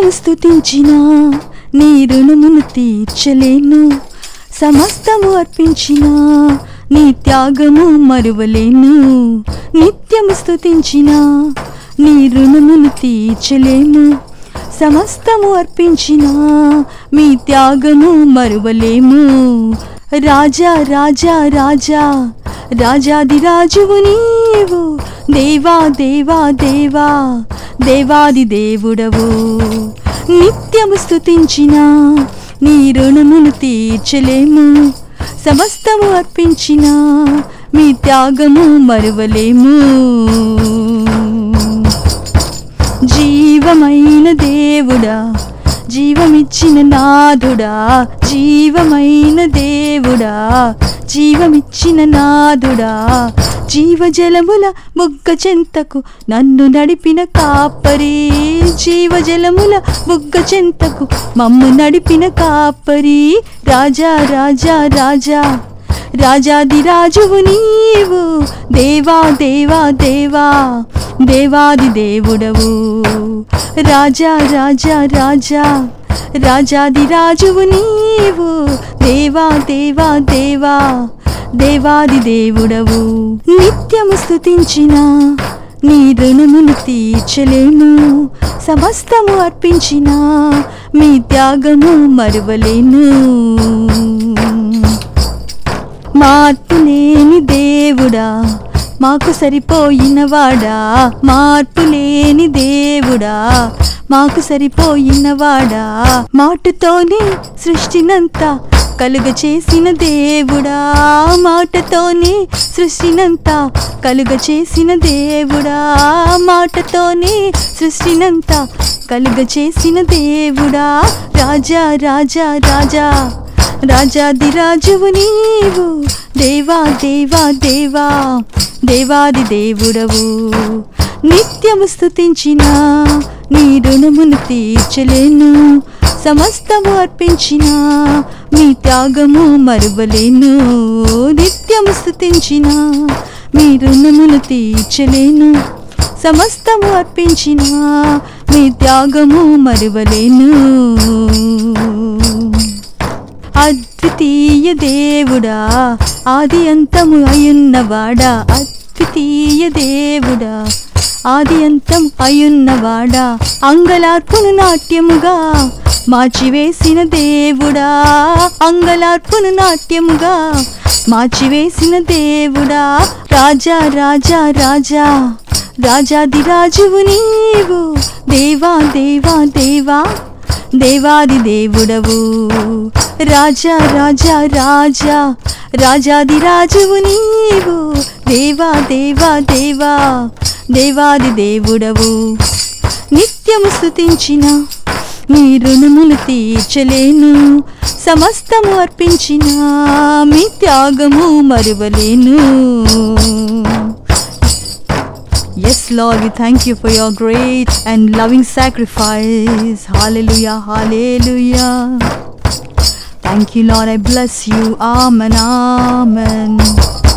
నిత్యము స్తుతించిన నీ రుణమును తీర్చలేను, సమస్తము అర్పించిన నీ త్యాగము మరువలేను. నిత్యము స్తుతించిన నీ రుణమును తీర్చలేను, సమస్తము అర్పించిన మీ త్యాగము మరువలేము. రాజా రాజా రాజా రాజాది రాజువు నీవు, దేవా దేవా దేవా దేవాది దేవుడవు. నిత్యము స్తుతించిన నీ రుణమును తీర్చలేము, సమస్తము అర్పించిన మీ త్యాగము మరువలేము. జీవమైన దేవుడా, జీవమిచ్చిన నాథుడా, జీవమైన దేవుడా, జీవమిచ్చిన నాథుడా, జీవజలముల బుగ్గ చెంతకు నన్ను నడిపిన కాపరి, జీవజలముల బుగ్గ చెంతకు మమ్ము నడిపిన కాపరి. రాజా రాజా రాజా రాజాది రాజువు నీవు, దేవా దేవా దేవా దేవాది దేవుడవు. రాజా రాజా రాజా రాజాది రాజువు నీవు, దేవా దేవా దేవా దేవాది దేవుడవు. నిత్యము స్తుతించిన నీ రుణమును తీర్చలేను, సమస్తము అర్పించిన మీ త్యాగము మరువలేను. మార్పు లేని దేవుడా, మాకు సరిపోయినవాడా, మార్పు లేని దేవుడా, మాకు సరిపోయినవాడా, మాటతోనే సృష్టినంతా కలుగ చేసిన దేవుడా, మాటతోనే సృష్టినంతా కలుగ చేసిన దేవుడా, మాటతోనే సృష్టినంతా కలుగ చేసిన దేవుడా. రాజా రాజా రాజా రాజాది రాజువు నీవు, దేవా దేవా దేవా దేవాది దేవుడవు. నిత్యము స్తుతించిన నీ రుణమును తీర్చలేను, సమస్తము అర్పించిన మీ త్యాగము మరువలేను. నిత్యము స్తుతించిన మీ రుణమును తీర్చలేను, సమస్తము అర్పించిన మీ త్యాగము మరువలేను. అద్వితీయ దేవుడా, ఆది అంతము అయున్నవాడా, అద్వితీయ దేవుడా, ఆది అంతం అయున్నవాడా, అంగలార్పును నాట్యముగా మార్చివేసిన దేవుడా, అంగలార్పును నాట్యముగా మార్చివేసిన దేవుడా. రాజా రాజా రాజా రాజాది రాజువు నీవు, దేవా దేవా దేవా దేవాది దేవుడవు. రాజా రాజా రాజా రాజాది రాజువు నీవు, దేవా దేవా దేవా దేవాది దేవుడవు. నిత్యము స్తుతించిన నీ రుణములు తీర్చలేను, సమస్తము అర్పించిన మీ త్యాగము మరువలేను. Yes, Lord, we thank you for your great and loving sacrifice. Hallelujah, hallelujah. Thank you, Lord, I bless you. Amen, amen.